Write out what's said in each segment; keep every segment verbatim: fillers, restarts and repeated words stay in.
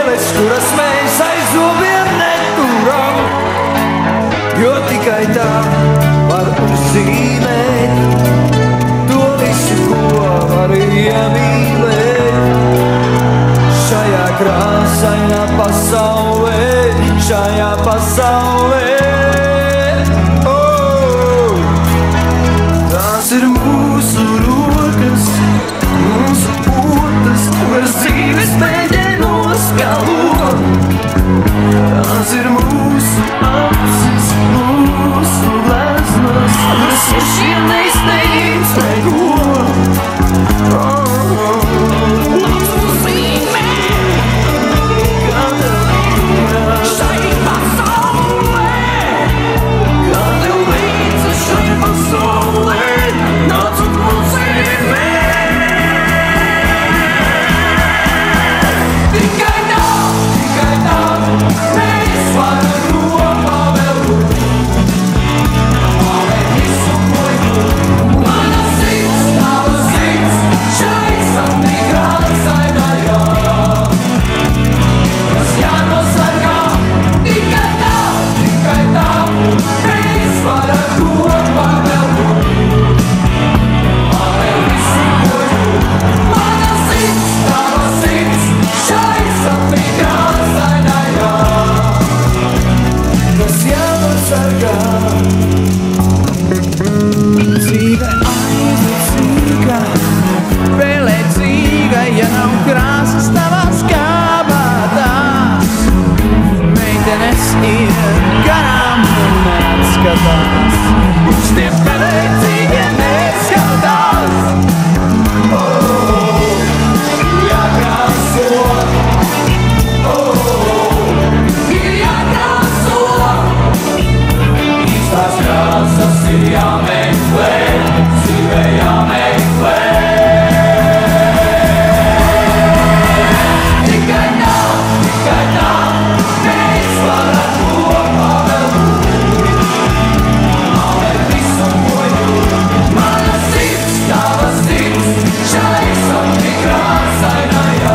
mīles, kuras mēs aiz zobiem neturam, jo tikai tā var uzzīmēt to visu, ko var iemīlēt. Šajā krāsainā pasaulē, šajā pasaulē, oh! Tās ir mūsu rokas, mūsu potas, kuras dzīves mēģienos skalo. Tās ir mūsu apsis, mūsu gleznas, kuras šiem neizteic neko. Oh, oh. Dzīve aizlicīga, vēlēcīga, ja nav krāsas tavās kabatās. Meitenes ir garām un neatskatās, uz tiem vēlēcīgiem neskatās. Oh, jākrāso, oh, ir jākrāso. Īstās krāsas ir jāmeklē, dzīvē jāmeklē. Tikai tā, tikai tā, mēs varam kopā vēl būt. Mālēt visu moju, mana sirds, tava sirds, šai sapņi krāsainajā.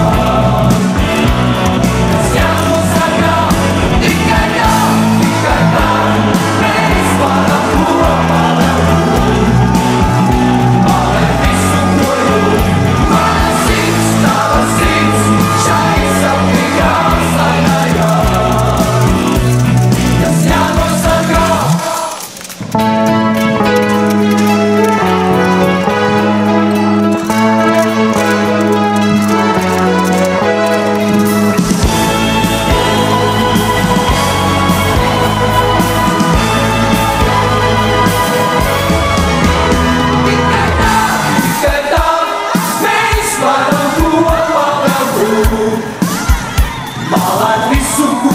Kas jānosargā, tikai tā, tikai tā, mēs varam kopā vēl būt. Mālēt visu moju, mana sirds, tava sirds, šai sapņi krāsainajā. Kas jānosargā. Tikai tā, tikai tā, mēs varam kopā vēl būt. Mālēt visu, ko